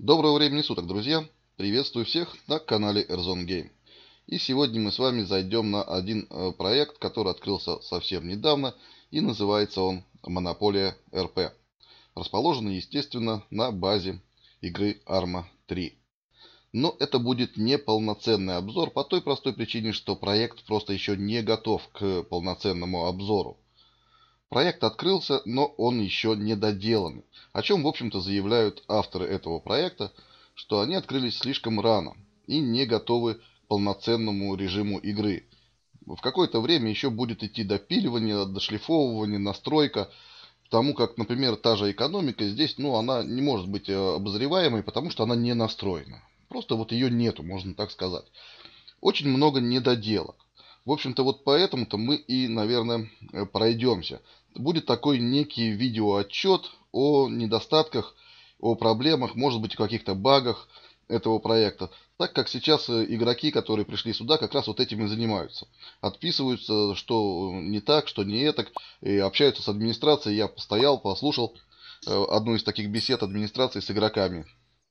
Доброго времени суток, друзья! Приветствую всех на канале Airzone Game. И сегодня мы с вами зайдем на один проект, который открылся совсем недавно, и называется он Монополия РП. Расположенный, естественно, на базе игры Arma 3. Но это будет не полноценный обзор по той простой причине, что проект просто еще не готов к полноценному обзору. Проект открылся, но он еще не доделан. О чем, в общем-то, заявляют авторы этого проекта, что они открылись слишком рано и не готовы к полноценному режиму игры. В какое-то время еще будет идти допиливание, дошлифовывание, настройка, потому как, например, та же экономика здесь, она не может быть обозреваемой, потому что она не настроена. Просто вот ее нету, можно так сказать. Очень много недоделок. В общем-то, вот поэтому-то мы и, наверное, пройдемся. Будет такой некий видеоотчет о недостатках, о проблемах, может быть, о каких-то багах этого проекта. Так как сейчас игроки, которые пришли сюда, как раз вот этим и занимаются. Отписываются, что не так, что не этак, и общаются с администрацией. Я постоял, послушал одну из таких бесед администрации с игроками.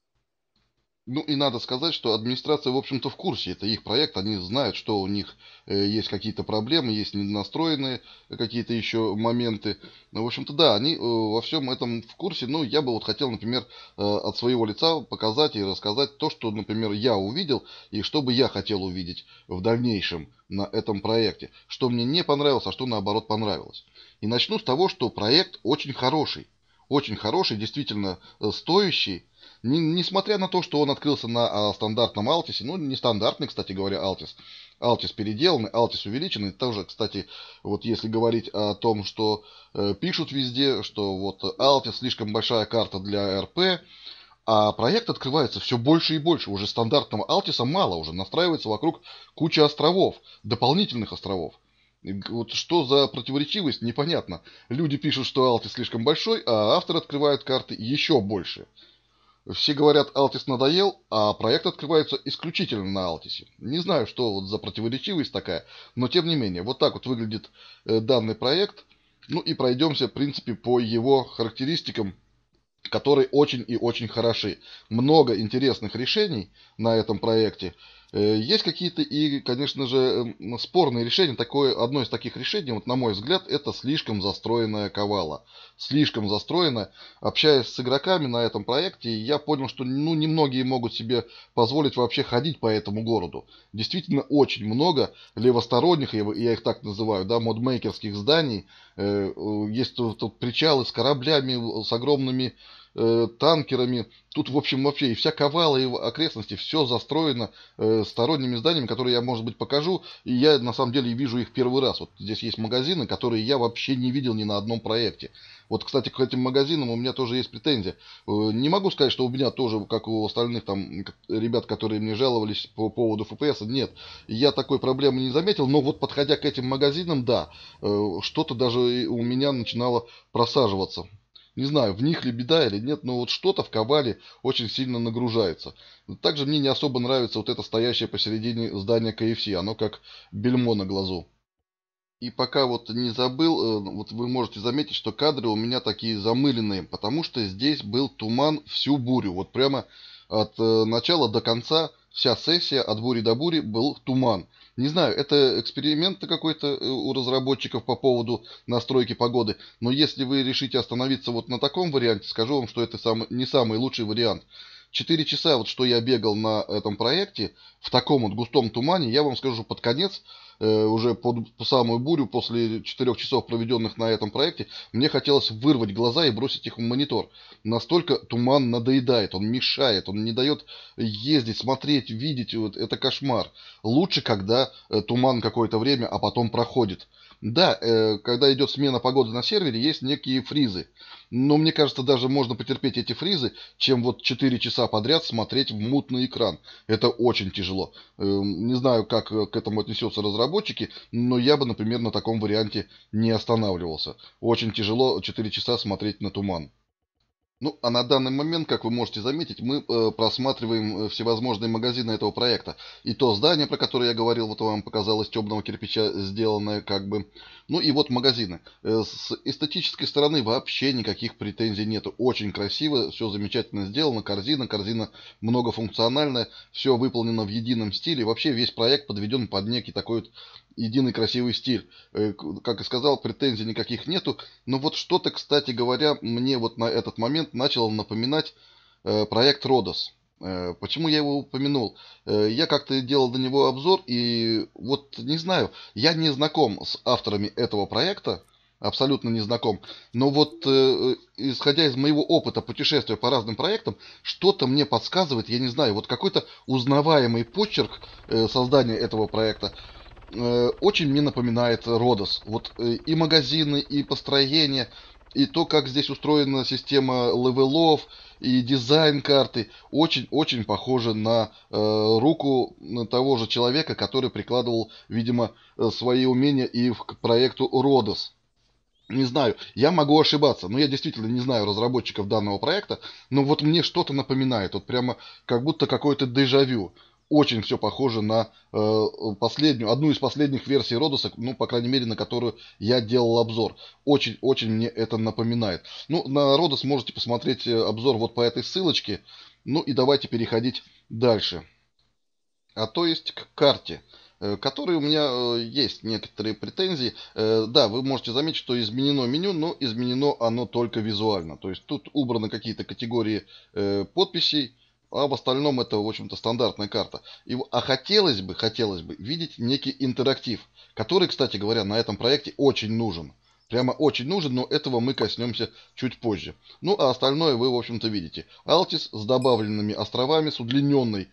Ну и надо сказать, что администрация, в общем-то, в курсе. Это их проект, они знают, что у них есть какие-то проблемы, есть недонастроенные какие-то еще моменты. Ну, в общем-то, да, они во всем этом в курсе. Ну, я бы вот хотел, например, от своего лица показать и рассказать то, что, например, я увидел и что бы я хотел увидеть в дальнейшем на этом проекте. Что мне не понравилось, а что, наоборот, понравилось. И начну с того, что проект очень хороший. Очень хороший, действительно стоящий. Несмотря на то, что он открылся на стандартном Алтисе, ну, нестандартный, кстати говоря, Алтис. Алтис переделанный, Алтис увеличенный. Тоже, кстати, вот если говорить о том, что пишут везде, что вот Алтис слишком большая карта для РП, а проект открывается все больше и больше. Уже стандартного Алтиса мало, уже настраивается вокруг куча островов, дополнительных островов. И вот что за противоречивость, непонятно. Люди пишут, что Алтис слишком большой, а автор открывает карты еще больше. Все говорят, Алтис надоел, а проект открывается исключительно на Алтисе. Не знаю, что вот за противоречивость такая, но тем не менее, вот так вот выглядит данный проект. Ну и пройдемся, в принципе, по его характеристикам, которые очень и очень хороши. Много интересных решений на этом проекте. Есть какие-то и, конечно же, спорные решения. Одно из таких решений, вот на мой взгляд, это слишком застроенная Ковала. Слишком застроенная. Общаясь с игроками на этом проекте, я понял, что немногие могут себе позволить вообще ходить по этому городу. Действительно, очень много левосторонних, я их так называю, да, модмейкерских зданий. Есть тут причалы с кораблями, с огромными танкерами. Тут, в общем, вообще и вся Ковала, и окрестности, все застроено сторонними зданиями, которые я, может быть, покажу. И я, на самом деле, вижу их первый раз. Вот здесь есть магазины, которые я вообще не видел ни на одном проекте. Вот, кстати, к этим магазинам у меня тоже есть претензия. Не могу сказать, что у меня тоже, как у остальных там ребят, которые мне жаловались по поводу FPS, нет. Я такой проблемы не заметил, но вот подходя к этим магазинам, да, что-то даже у меня начинало просаживаться. Не знаю, в них ли беда или нет, но вот что-то в Ковале очень сильно нагружается. Также мне не особо нравится вот это стоящее посередине здание KFC, оно как бельмо на глазу. И пока вот не забыл, вот вы можете заметить, что кадры у меня такие замыленные, потому что здесь был туман всю бурю. Вот прямо от начала до конца вся сессия, от бури до бури, был туман. Не знаю, это эксперимент какой-то у разработчиков по поводу настройки погоды, но если вы решите остановиться вот на таком варианте, скажу вам, что это не самый лучший вариант. 4 часа, вот что я бегал на этом проекте, в таком вот густом тумане, я вам скажу, под конец, уже по самую бурю, после 4 часов, проведенных на этом проекте, мне хотелось вырвать глаза и бросить их в монитор. Настолько туман надоедает, он мешает, он не дает ездить, смотреть, видеть, вот, это кошмар. Лучше, когда туман какое-то время, а потом проходит. Да, когда идет смена погоды на сервере, есть некие фризы. Но мне кажется, даже можно потерпеть эти фризы, чем вот 4 часа подряд смотреть в мутный экран. Это очень тяжело. Не знаю, как к этому отнесутся разработчики, но я бы, например, на таком варианте не останавливался. Очень тяжело 4 часа смотреть на туман. Ну, а на данный момент, как вы можете заметить, мы просматриваем всевозможные магазины этого проекта. И то здание, про которое я говорил, вот вам показалось, темного кирпича сделанное как бы. Ну и вот магазины. С эстетической стороны вообще никаких претензий нету. Очень красиво, все замечательно сделано. Корзина многофункциональная, все выполнено в едином стиле. Вообще весь проект подведен под некий такой вот единый красивый стиль. Как и сказал, претензий никаких нету. Но вот что-то, кстати говоря, мне вот на этот момент начало напоминать проект Родос. Почему я его упомянул? Я как-то делал до него обзор, и вот не знаю, я не знаком с авторами этого проекта, абсолютно не знаком, но вот исходя из моего опыта путешествия по разным проектам, что-то мне подсказывает, я не знаю, вот какой-то узнаваемый почерк создания этого проекта очень мне напоминает Родос. Вот и магазины, и построение, и то, как здесь устроена система левелов, и дизайн карты, очень-очень похоже на руку того же человека, который прикладывал, видимо, свои умения и к проекту Родос. Не знаю, я могу ошибаться, но я действительно не знаю разработчиков данного проекта, но вот мне что-то напоминает, вот прямо как будто какое-то дежавю. Очень все похоже на одну из последних версий Родоса, ну, по крайней мере, на которую я делал обзор. Очень-очень мне это напоминает. Ну, на Родос можете посмотреть обзор вот по этой ссылочке. Ну и давайте переходить дальше. А то есть к карте, которой у меня есть некоторые претензии. Да, вы можете заметить, что изменено меню, но изменено оно только визуально. То есть тут убраны какие-то категории подписей, а в остальном это, в общем-то, стандартная карта. А хотелось бы видеть некий интерактив, который, кстати говоря, на этом проекте очень нужен. Прямо очень нужен, но этого мы коснемся чуть позже. Ну, а остальное вы, в общем-то, видите. Алтис с добавленными островами, с удлиненной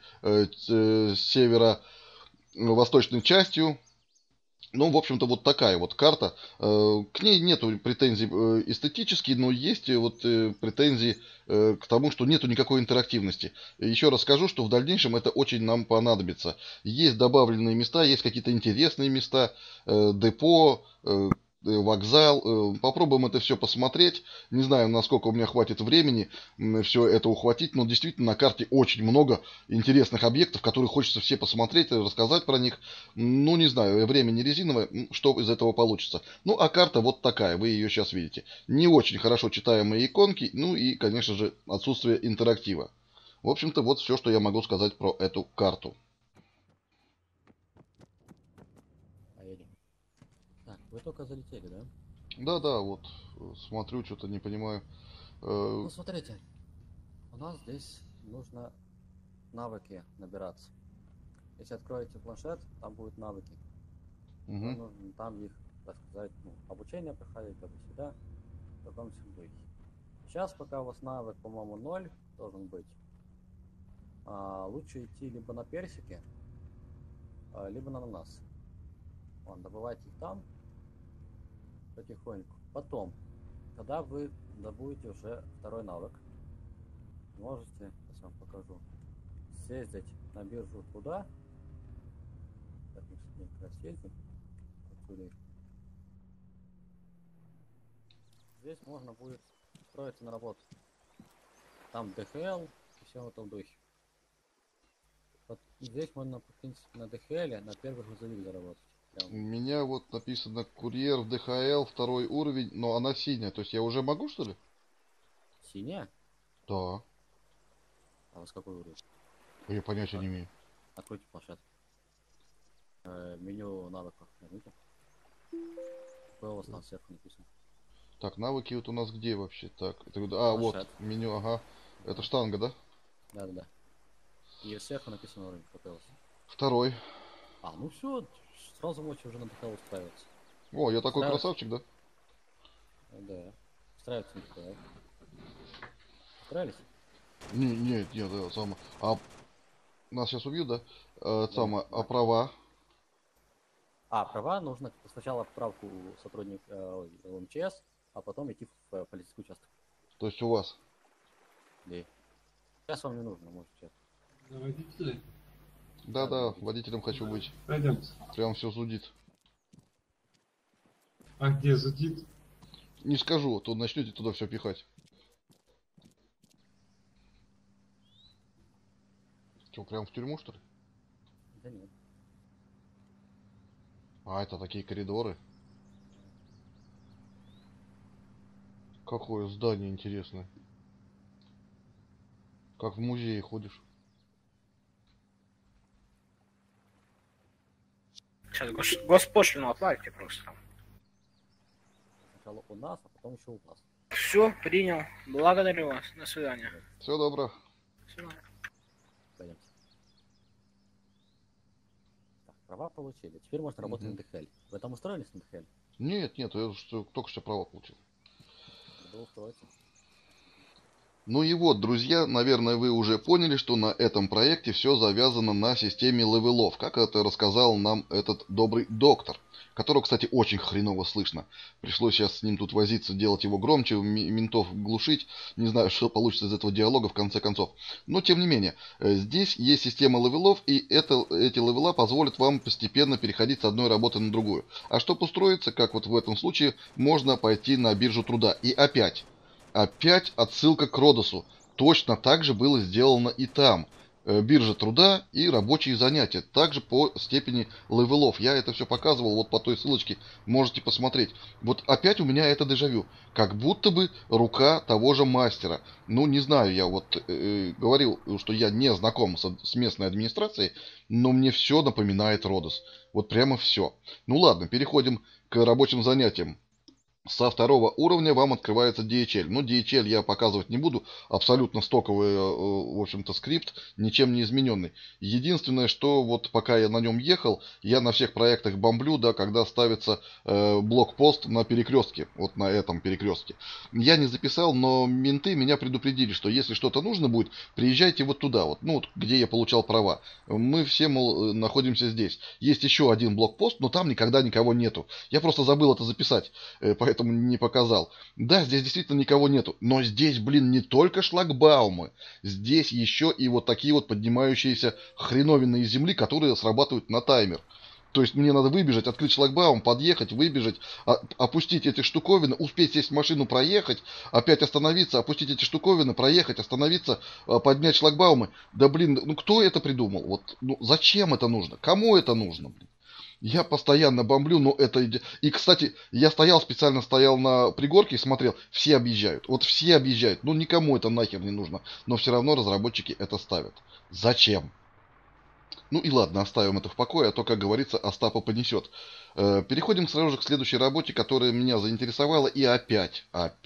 северо-восточной частью. Ну, в общем-то, вот такая вот карта. К ней нету претензий эстетические, но есть вот претензии к тому, что нету никакой интерактивности. Еще раз скажу, что в дальнейшем это очень нам понадобится. Есть добавленные места, есть какие-то интересные места, депо, вокзал. Попробуем это все посмотреть. Не знаю, насколько у меня хватит времени все это ухватить, но действительно на карте очень много интересных объектов, которые хочется все посмотреть, рассказать про них. Ну, не знаю, время не резиновое, что из этого получится. Ну, а карта вот такая, вы ее сейчас видите. Не очень хорошо читаемые иконки, ну и, конечно же, отсутствие интерактива. В общем-то, вот все, что я могу сказать про эту карту. Поедем. Так, вы только залетели, да? Да-да, вот, смотрю, что-то не понимаю. Э, Ну, смотрите, у нас здесь нужно навыки набираться. Если откроете планшет, там будут навыки. Угу, Вам нужно там их, так сказать, ну, обучение проходить, как бы всегда, в таком духе. Сейчас, пока у вас навык, по-моему, 0 должен быть, лучше идти либо на персики, либо на ананас. Вон, добывайте их там потихоньку. Потом, когда вы добудете уже второй навык, можете, сейчас вам покажу, съездить на биржу туда. Так, мы сегодня как раз съездим. Отсюда их. Здесь можно будет устроиться на работу. Там ДХЛ и все в этом духе. Вот здесь можно, в принципе, на ДХЛ на первый грузовик заработать. у Прям меня вот написано курьер в ДХЛ, второй уровень, но она синяя. То есть я уже могу, что ли? синяя. Да. А у вас какой уровень? Я понятия Так, не имею. откройте планшет. Меню навыков. Нажмите. Какое у вас там сверху написано? Так, навыки вот у нас где вообще? Так, вот, Планшет. меню, ага. Это Да. штанга, да? Да. И сверху написано уровень. Какой у вас? Второй. Ну все, сразу можете уже на ДХЛ устраиваться. О, я такой Устраиваться? красавчик, да? Да. Устраиваться на ДХЛ. Устраивались? Не, да, сама. А нас сейчас убьют, да? Да. Сама, а права? Права нужно сначала отправку сотрудника МЧС, а потом идти в полицейский участок. То есть у вас? Да. Сейчас вам не нужно, можете сейчас. На водителя? Да, водителем хочу быть. Пойдемте. Прям все зудит. А где зудит? Не скажу, то начнете туда все пихать. Что, прям в тюрьму, что ли? Да нет. А, это такие коридоры. Какое здание интересное. Как в музее ходишь. Сейчас госпошлину оплатите просто. Сначала у нас, а потом еще у вас. Все, принял. Благодарю вас. До свидания. Все добро. До свидания. Пойдемте. Так, права получили. Теперь можно работать на ДХЛ. Вы там устроились на ДХЛ? Нет, нет, я только что права получил. Надо устроиться. Ну и вот, друзья, наверное, вы уже поняли, что на этом проекте все завязано на системе левелов, как это рассказал нам этот добрый доктор, которого, кстати, очень хреново слышно. Пришлось сейчас с ним тут возиться, делать его громче, ментов глушить. Не знаю, что получится из этого диалога в конце концов. Но, тем не менее, здесь есть система левелов, и эти левела позволят вам постепенно переходить с одной работы на другую. А чтобы устроиться, как вот в этом случае, можно пойти на биржу труда. И опять отсылка к Родосу. Точно так же было сделано и там. Биржа труда и рабочие занятия. Также по степени левелов. Я это все показывал вот по той ссылочке. Можете посмотреть. Вот опять у меня это дежавю. Как будто бы рука того же мастера. Ну, не знаю, я вот говорил, что я не знаком с местной администрацией, но мне все напоминает Родос. Вот прямо все. Ну ладно, переходим к рабочим занятиям. Со второго уровня вам открывается DHL. Ну, DHL я показывать не буду. Абсолютно стоковый, в общем-то, скрипт, ничем не измененный. Единственное, что вот пока я на нем ехал, я на всех проектах бомблю, да, когда ставится блокпост на перекрестке. Вот на этом перекрестке. Я не записал, но менты меня предупредили, что если что-то нужно будет, приезжайте вот туда, вот, ну, вот, где я получал права. Мы все, мол, находимся здесь. Есть еще один блокпост, но там никогда никого нету. Я просто забыл это записать, поэтому не показал. Да, здесь действительно никого нету. Но здесь, блин, не только шлагбаумы. Здесь еще и вот такие вот поднимающиеся хреновины из земли, которые срабатывают на таймер. То есть мне надо выбежать, открыть шлагбаум, подъехать, выбежать, опустить эти штуковины, успеть сесть в машину, проехать, опять остановиться, опустить эти штуковины, проехать, остановиться, поднять шлагбаумы. Да блин, ну кто это придумал? Вот, ну зачем это нужно? Кому это нужно, блин? Я постоянно бомблю, но это... И, кстати, я специально стоял на пригорке и смотрел, все объезжают. Вот все объезжают. Ну, никому это нахер не нужно. Но все равно разработчики это ставят. Зачем? Ну и ладно, оставим это в покое, а то, как говорится, Остапа понесет. Переходим сразу же к следующей работе, которая меня заинтересовала. И опять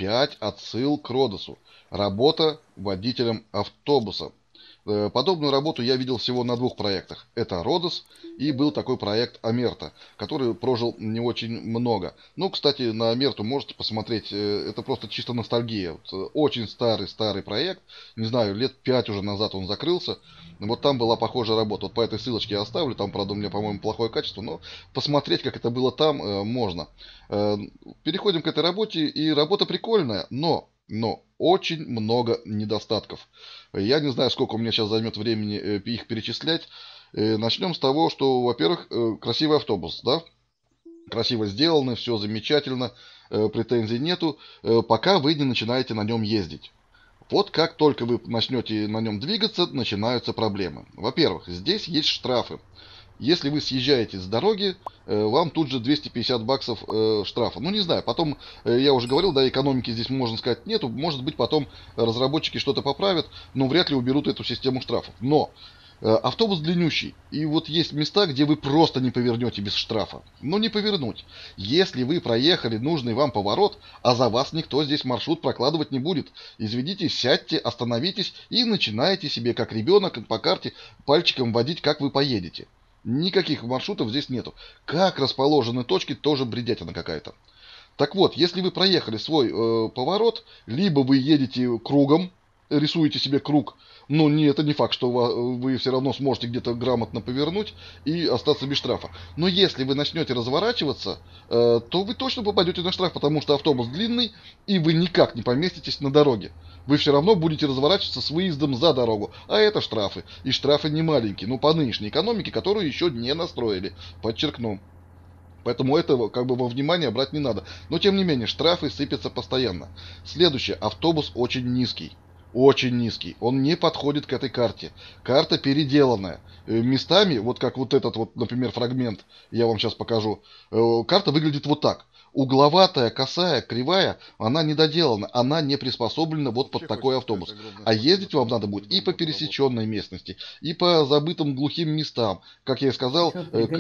отсыл к Родосу. Работа водителем автобуса. Подобную работу я видел всего на двух проектах. Это Родос и был такой проект Амерта, который прожил не очень много. Ну, кстати, на Амерту можете посмотреть, это просто чисто ностальгия. Вот, очень старый проект, не знаю, лет 5 уже назад он закрылся. Вот там была похожая работа. Вот по этой ссылочке я оставлю, там, правда, у меня, по-моему, плохое качество, но посмотреть, как это было там, можно. Переходим к этой работе, и работа прикольная, но очень много недостатков. Я не знаю, сколько у меня сейчас займет времени их перечислять. Начнем с того, что, во-первых, красивый автобус, да? Красиво сделано, все замечательно, претензий нету, пока вы не начинаете на нем ездить. Вот как только вы начнете на нем двигаться, начинаются проблемы. Во-первых, здесь есть штрафы. Если вы съезжаете с дороги, вам тут же 250 баксов штрафа. Ну, не знаю, потом, я уже говорил, да, экономики здесь, можно сказать, нету. Может быть, потом разработчики что-то поправят, но вряд ли уберут эту систему штрафов. Но автобус длиннющий, и вот есть места, где вы просто не повернете без штрафа. Но не повернуть. Если вы проехали нужный вам поворот, а за вас никто здесь маршрут прокладывать не будет, изведитесь, сядьте, остановитесь и начинаете себе, как ребенок, по карте пальчиком водить, как вы поедете. Никаких маршрутов здесь нету. Как расположены точки, тоже бредятина какая-то. Так вот, если вы проехали свой поворот, либо вы едете кругом, рисуете себе круг, но это не факт, что вы все равно сможете где-то грамотно повернуть и остаться без штрафа. Но если вы начнете разворачиваться, то вы точно попадете на штраф, потому что автобус длинный, и вы никак не поместитесь на дороге. Вы все равно будете разворачиваться с выездом за дорогу. А это штрафы. И штрафы не маленькие. Ну, по нынешней экономике, которую еще не настроили. Подчеркну. Поэтому этого как бы во внимание брать не надо. Но тем не менее, штрафы сыпятся постоянно. Следующее. Автобус очень низкий. очень низкий. Он не подходит к этой карте. Карта переделанная. Местами, вот как вот этот вот, например, фрагмент, я вам сейчас покажу, карта выглядит вот так. Угловатая, косая, кривая, она недоделана, она не приспособлена вот под такой автобус. А ездить вам надо будет и по пересеченной местности, и по забытым глухим местам. Как я и сказал,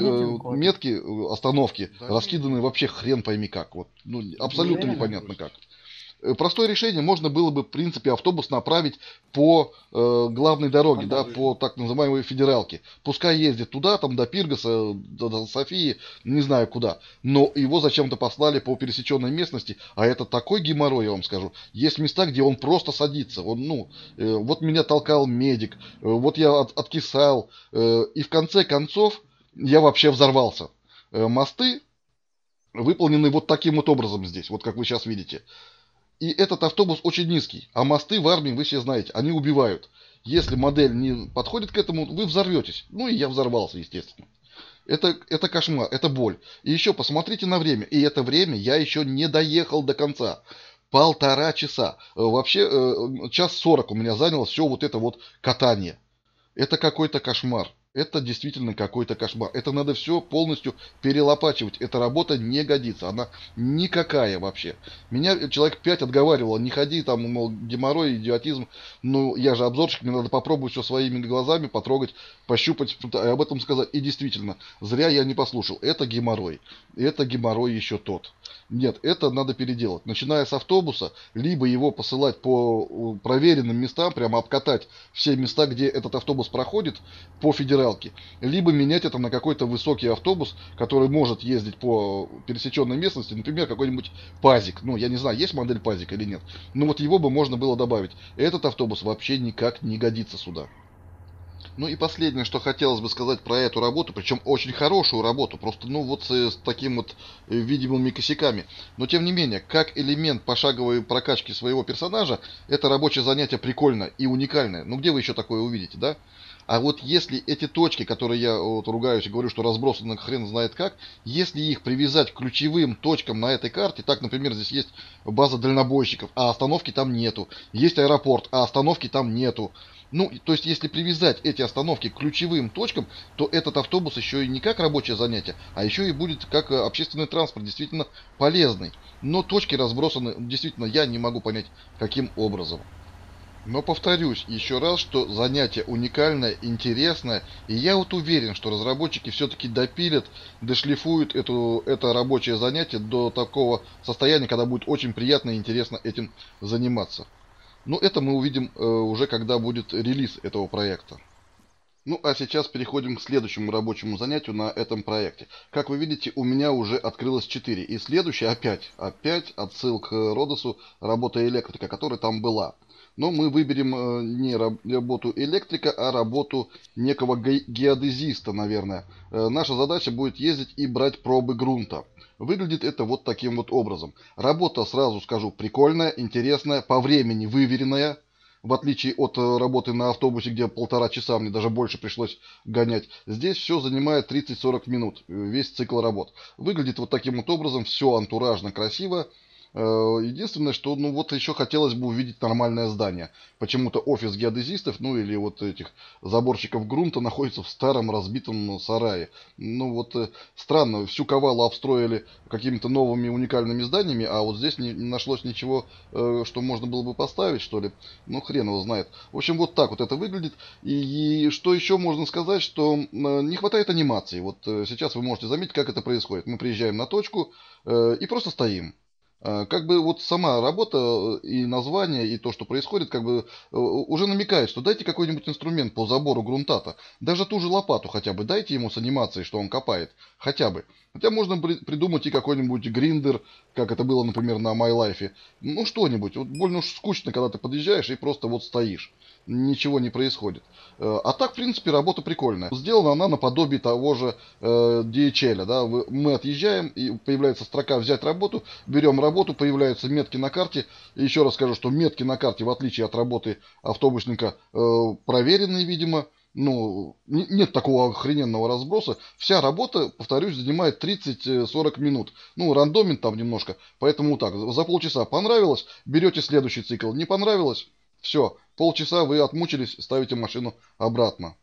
метки остановки раскиданы вообще хрен пойми как. Вот, ну, абсолютно непонятно как. Простое решение, можно было бы, в принципе, автобус направить по главной дороге, да, по так называемой федералке. Пускай ездит туда, там, до Пиргаса, до Софии, не знаю куда. Но его зачем-то послали по пересеченной местности, а это такой геморрой, я вам скажу. Есть места, где он просто садится. Он, ну, вот меня толкал медик, вот я откисал, и в конце концов я вообще взорвался. Мосты выполнены вот таким вот образом здесь, вот как вы сейчас видите. И этот автобус очень низкий. А мосты в армии, вы все знаете, они убивают. Если модель не подходит к этому, вы взорветесь. Ну и я взорвался, естественно. Это кошмар, это боль. И еще посмотрите на время. И это время я еще не доехал до конца. 1,5 часа. Вообще, 1:40 у меня заняло все вот это вот катание. Это какой-то кошмар. Это действительно какой-то кошмар. Это надо все полностью перелопачивать. Эта работа не годится. Она никакая вообще. Меня человек 5 отговаривало. Не ходи там, мол, геморрой, идиотизм. Ну, я же обзорщик, мне надо попробовать все своими глазами, потрогать, пощупать, об этом сказать. И действительно, зря я не послушал. Это геморрой. Это геморрой еще тот. Нет, это надо переделать. Начиная с автобуса, либо его посылать по проверенным местам, прямо обкатать все места, где этот автобус проходит, по федералке, либо менять это на какой-то высокий автобус, который может ездить по пересеченной местности, например, какой-нибудь пазик. Ну, я не знаю, есть модель пазик или нет. Но вот его бы можно было добавить. Этот автобус вообще никак не годится сюда. Ну и последнее, что хотелось бы сказать про эту работу, причем очень хорошую работу, просто ну вот с таким вот видимыми косяками. Но тем не менее, как элемент пошаговой прокачки своего персонажа, это рабочее занятие прикольно и уникальное. Ну где вы еще такое увидите, да? А вот если эти точки, которые я вот ругаюсь и говорю, что разбросаны хрен знает как, если их привязать к ключевым точкам на этой карте, так, например, здесь есть база дальнобойщиков, а остановки там нету, есть аэропорт, а остановки там нету. Ну, то есть, если привязать эти остановки к ключевым точкам, то этот автобус еще и не как рабочее занятие, а еще и будет как общественный транспорт, действительно полезный. Но точки разбросаны, действительно, я не могу понять, каким образом. Но повторюсь еще раз, что занятие уникальное, интересное, и я вот уверен, что разработчики все-таки допилят, дошлифуют это рабочее занятие до такого состояния, когда будет очень приятно и интересно этим заниматься. Ну, это мы увидим уже, когда будет релиз этого проекта. Ну, а сейчас переходим к следующему рабочему занятию на этом проекте. Как вы видите, у меня уже открылось 4. И следующее опять отсыл к Родосу, работа электрика, которая там была. Но мы выберем не работу электрика, а работу некого геодезиста, наверное. Наша задача будет ездить и брать пробы грунта. Выглядит это вот таким вот образом. Работа, сразу скажу, прикольная, интересная, по времени выверенная. В отличие от работы на автобусе, где 1,5 часа, мне даже больше пришлось гонять. Здесь все занимает 30-40 минут, весь цикл работ. Выглядит вот таким вот образом, все антуражно, красиво. Единственное, что, ну вот еще хотелось бы увидеть нормальное здание. Почему-то офис геодезистов, ну или вот этих заборщиков грунта находится в старом разбитом сарае. Ну вот странно, всю Кавалу обстроили какими-то новыми уникальными зданиями, а вот здесь не нашлось ничего, что можно было бы поставить, что ли. Ну хрен его знает. В общем, вот так вот это выглядит. И что еще можно сказать, что не хватает анимации. Вот сейчас вы можете заметить, как это происходит. Мы приезжаем на точку и просто стоим. Как бы вот сама работа и название, и то, что происходит, как бы уже намекает, что дайте какой-нибудь инструмент по забору грунтата. Даже ту же лопату хотя бы дайте ему с анимацией, что он копает. Хотя бы. Хотя можно придумать и какой-нибудь гриндер, как это было, например, на My Life. Ну, что-нибудь. Вот больно уж скучно, когда ты подъезжаешь и просто вот стоишь. Ничего не происходит. А так, в принципе, работа прикольная. Сделана она наподобие того же DHL. Да? Мы отъезжаем, и появляется строка «Взять работу», берем работу, появляются метки на карте. Еще раз скажу, что метки на карте, в отличие от работы автобусника, проверенные, видимо. Ну, нет такого охрененного разброса. Вся работа, повторюсь, занимает 30-40 минут. Ну, рандомит там немножко. Поэтому так, за полчаса понравилось, берете следующий цикл. Не понравилось, Все, полчаса вы отмучились, ставите машину обратно.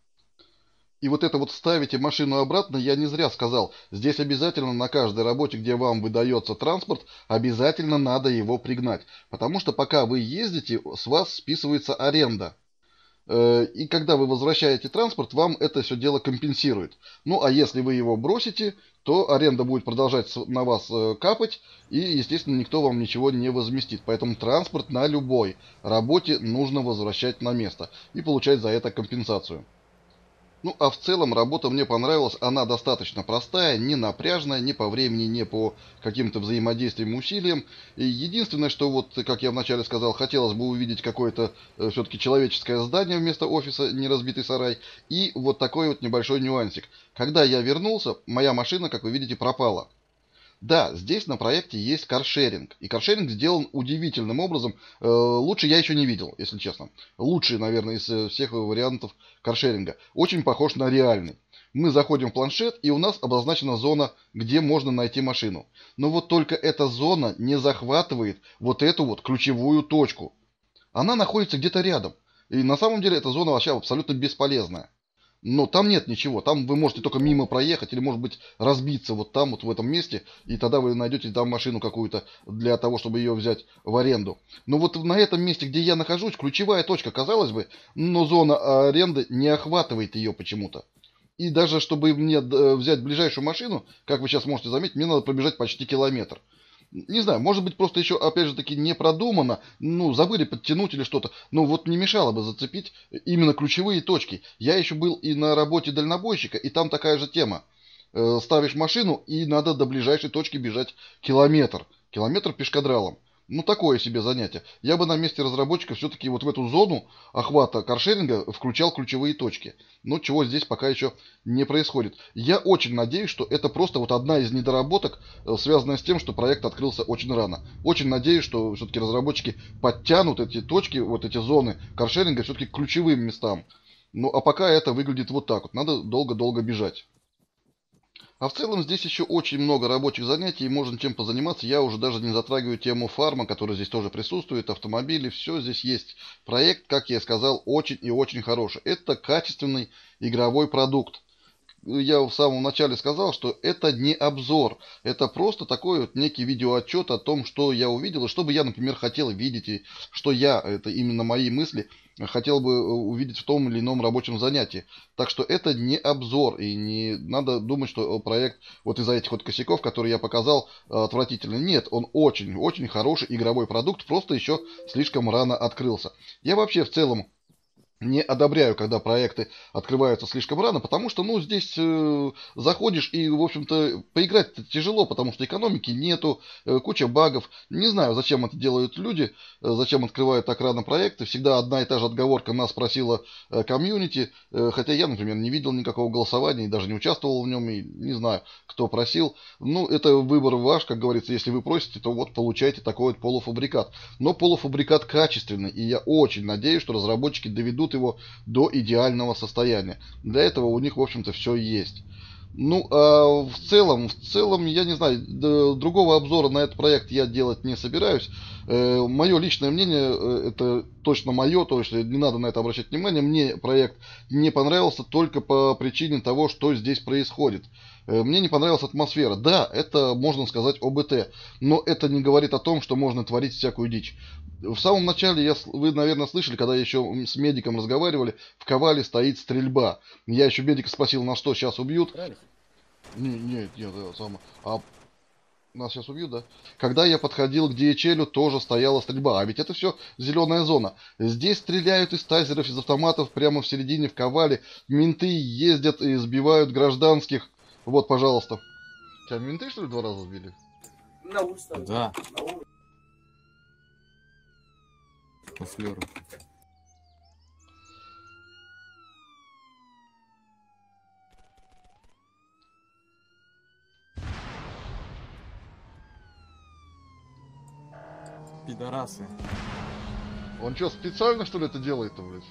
И вот это вот ставите машину обратно, я не зря сказал. Здесь обязательно на каждой работе, где вам выдается транспорт, обязательно надо его пригнать. Потому что пока вы ездите, с вас списывается аренда. И когда вы возвращаете транспорт, вам это все дело компенсирует. Ну, а если вы его бросите, то аренда будет продолжать на вас капать, и, естественно, никто вам ничего не возместит. Поэтому транспорт на любой работе нужно возвращать на место и получать за это компенсацию. Ну, а в целом работа мне понравилась. Она достаточно простая, не напряжная, ни по времени, ни по каким-то взаимодействиям и усилиям. И единственное, что вот, как я вначале сказал, хотелось бы увидеть какое-то все-таки человеческое здание вместо офиса, не разбитый сарай. И вот такой вот небольшой нюансик. Когда я вернулся, моя машина, как вы видите, пропала. Да, здесь на проекте есть каршеринг. И каршеринг сделан удивительным образом. Лучше я еще не видел, если честно. Лучший, наверное, из всех вариантов каршеринга. Очень похож на реальный. Мы заходим в планшет, и у нас обозначена зона, где можно найти машину. Но вот только эта зона не захватывает вот эту вот ключевую точку. Она находится где-то рядом. И на самом деле эта зона вообще абсолютно бесполезная. Но там нет ничего. Там вы можете только мимо проехать или, может быть, разбиться вот там, вот в этом месте, и тогда вы найдете там машину какую-то для того, чтобы ее взять в аренду. Но вот на этом месте, где я нахожусь, ключевая точка, казалось бы, но зона аренды не охватывает ее почему-то. И даже чтобы мне взять ближайшую машину, как вы сейчас можете заметить, мне надо пробежать почти километр. Не знаю, может быть, просто еще, опять же таки, не продумано, ну, забыли подтянуть или что-то, но вот не мешало бы зацепить именно ключевые точки. Я еще был и на работе дальнобойщика, и там такая же тема. Ставишь машину, и надо до ближайшей точки бежать километр. Километр пешкадралом. Ну, такое себе занятие. Я бы на месте разработчика все-таки вот в эту зону охвата каршеринга включал ключевые точки. Но чего здесь пока еще не происходит. Я очень надеюсь, что это просто вот одна из недоработок, связанная с тем, что проект открылся очень рано. Очень надеюсь, что все-таки разработчики подтянут эти точки, вот эти зоны каршеринга все-таки к ключевым местам. Ну, а пока это выглядит вот так вот. Надо долго-долго бежать. А в целом здесь еще очень много рабочих занятий, и можно чем позаниматься. Я уже даже не затрагиваю тему фарма, которая здесь тоже присутствует, автомобили, все здесь есть. Проект, как я и сказал, очень и очень хороший. Это качественный игровой продукт. Я в самом начале сказал, что это не обзор, это просто такой вот некий видеоотчет о том, что я увидел, и что бы я, например, хотел видеть, и что я, это именно мои мысли, хотел бы увидеть в том или ином рабочем занятии. Так что это не обзор, и не надо думать, что проект вот из-за этих вот косяков, которые я показал, отвратительный. Нет, он очень хороший игровой продукт, просто еще слишком рано открылся. Я вообще в целом не одобряю, когда проекты открываются слишком рано, потому что, ну, здесь заходишь и, в общем-то, поиграть тяжело, потому что экономики нету, куча багов. Не знаю, зачем это делают люди, зачем открывают так рано проекты. Всегда одна и та же отговорка нас просила комьюнити, хотя я, например, не видел никакого голосования и даже не участвовал в нем, и не знаю, кто просил. Ну, это выбор ваш, как говорится, если вы просите, то вот получайте такой вот полуфабрикат. Но полуфабрикат качественный, и я очень надеюсь, что разработчики доведут его до идеального состояния. Для этого у них, в общем-то, все есть. Ну, а в целом, я не знаю, другого обзора на этот проект я делать не собираюсь. Мое личное мнение, это точно мое, то есть не надо на это обращать внимание. Мне проект не понравился только по причине того, что здесь происходит. Мне не понравилась атмосфера. Да, это можно сказать ОБТ, но это не говорит о том, что можно творить всякую дичь. В самом начале, вы, наверное, слышали, когда еще с медиком разговаривали, в Ковале стоит стрельба. Я еще медика спросил, на что сейчас убьют. Справились? Нет, а нас сейчас убьют, да? Когда я подходил к DHL, тоже стояла стрельба. А ведь это все зеленая зона. Здесь стреляют из тазеров, из автоматов прямо в середине, в Ковале. Менты ездят и сбивают гражданских. Вот, пожалуйста. Тебя менты, что ли, 2 раза сбили? Да. По флеру. Пидорасы. Он что, специально, что ли, это делает-то, блядь?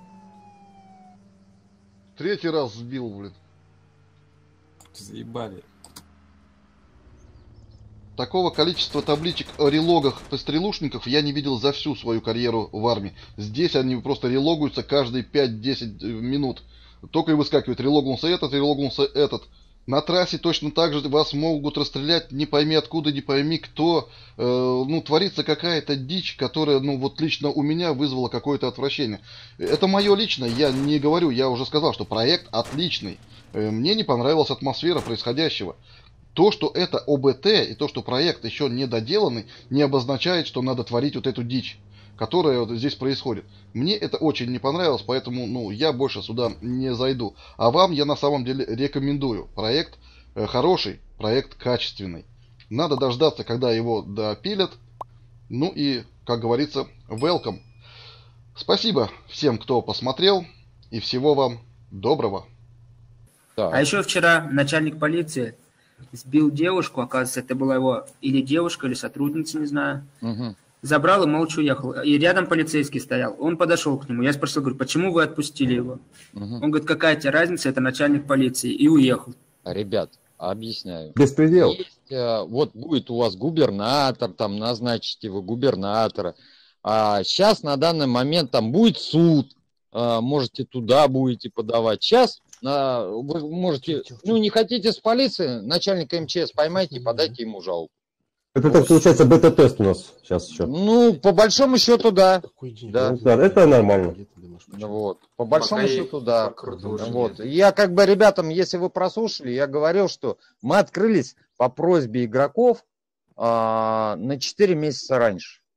3-й раз сбил, блядь. Заебали. такого количества табличек о релогах пострелушников я не видел за всю свою карьеру в армии. Здесь они просто релогуются каждые 5-10 минут. Только и выскакивает, релогнулся этот. На трассе точно так же вас могут расстрелять, не пойми откуда, не пойми кто. Ну, творится какая-то дичь, которая, ну, вот лично у меня вызвала какое-то отвращение. Это мое личное, я не говорю, я уже сказал, что проект отличный. Мне не понравилась атмосфера происходящего. То, что это ОБТ и то, что проект еще не доделанный, не обозначает, что надо творить вот эту дичь, которая вот здесь происходит. Мне это очень не понравилось, поэтому, ну, я больше сюда не зайду. А вам я на самом деле рекомендую. Проект хороший, проект качественный. Надо дождаться, когда его допилят. Ну и, как говорится, welcome. Спасибо всем, кто посмотрел, и всего вам доброго. Так. А еще вчера начальник полиции сбил девушку, оказывается, это была его или девушка, или сотрудница, не знаю. Угу. Забрал и молча уехал. И рядом полицейский стоял. Он подошел к нему. Я спросил, говорю, почему вы отпустили его? Угу. Он говорит, какая тебе разница, это начальник полиции. И уехал. Ребят, объясняю. Беспредел. Есть, вот будет у вас губернатор, там назначите вы губернатора. А сейчас на данный момент там будет суд. Можете туда будете подавать. Сейчас вы можете, ну не хотите с полиции, начальника МЧС поймайте и подайте ему жалобу. Это так получается бета-тест у нас сейчас еще. Ну, по большому счету, да. Да. Ну, да, это нормально. Вот. По большому счету, да. Вот. Я как бы ребятам, если вы прослушали, я говорил, что мы открылись по просьбе игроков на 4 месяца раньше.